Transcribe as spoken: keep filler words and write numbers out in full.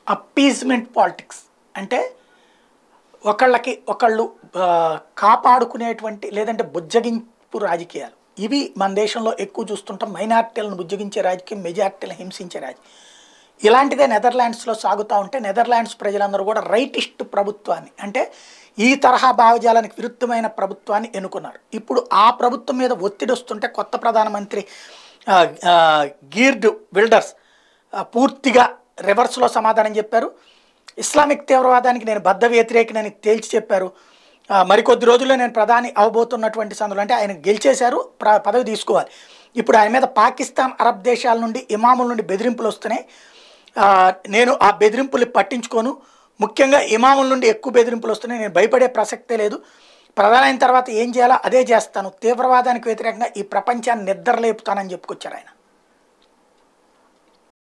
Appeasement politics అంటే ఒకళ్ళకి ఒకళ్ళు కాపాడుకునేటువంటి లేదంటే బుజ్జగింపు రాజకీయాలు ఇవి మన దేశంలో ఎక్కువ చూస్తుంటాం. మైనార్టీలను బుజ్జగించే రాజకీయం, మెజార్టీలను హింసించే రాజకీయం. ఇలాంటిదే నెదర్లాండ్స్లో సాగుతూ ఉంటే నెదర్లాండ్స్ ప్రజలందరూ కూడా రైటిస్ట్ ప్రభుత్వాన్ని అంటే ఈ తరహా భావజాలానికి విరుద్ధమైన ప్రభుత్వాన్ని ఎన్నుకున్నారు. ఇప్పుడు ఆ ప్రభుత్వం మీద ఒత్తిడి వస్తుంటే కొత్త ప్రధానమంత్రి గీర్డ్ విల్డర్స్ పూర్తిగా రివర్స్లో సమాధానం చెప్పారు. ఇస్లామిక్ తీవ్రవాదానికి నేను బద్ధ వ్యతిరేకినని తేల్చి చెప్పారు. మరికొద్ది రోజుల్లో నేను ప్రధాని అవబోతున్నటువంటి సందులో అంటే ఆయన గెలిచేశారు, ప్ర పదవి తీసుకోవాలి. ఇప్పుడు ఆయన మీద పాకిస్తాన్, అరబ్ దేశాల నుండి ఇమాముల నుండి బెదిరింపులు వస్తున్నాయి. నేను ఆ బెదిరింపులు పట్టించుకోను, ముఖ్యంగా ఇమాముల నుండి ఎక్కువ బెదిరింపులు వస్తున్నాయి, నేను భయపడే ప్రసక్తే లేదు. ప్రధాని అయిన తర్వాత ఏం చేయాలో అదే చేస్తాను, తీవ్రవాదానికి వ్యతిరేకంగా ఈ ప్రపంచాన్ని నిద్రలేపుతానని చెప్పుకొచ్చారు ఆయన.